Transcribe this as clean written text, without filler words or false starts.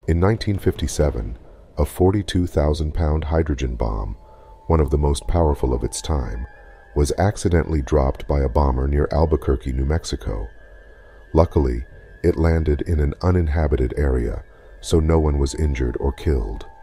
In 1957, a 42,000-pound hydrogen bomb, one of the most powerful of its time, was accidentally dropped by a bomber near Albuquerque, New Mexico. Luckily, it landed in an uninhabited area, so no one was injured or killed.